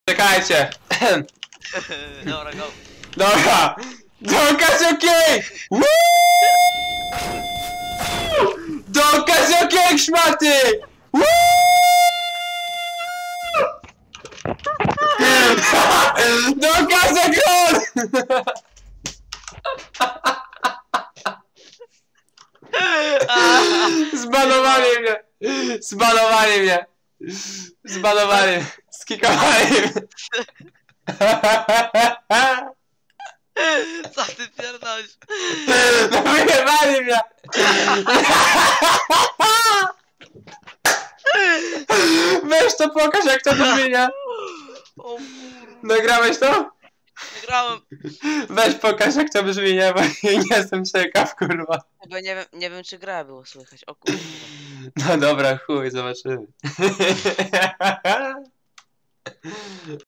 Czekajcie. Dobra, go. Dobra. Do Kasiokiej! Do Kasiokiej, szmaty! Do Kasiokiej! Zbanowali mnie! Zbanowali mnie! Zbanowali mnie! Skikowali mnie! Co ty pierdolisz? No wyjebali mnie! Weź to pokaż, jak to brzmi, nie? O kurwa. Nagrałeś to? Wygrałem. Weź pokaż, jak to brzmi, nie? Bo nie jestem ciekaw, kurwa. Chyba nie wiem czy gra było słychać. O kurwa. No dobra, chuj, zobaczymy.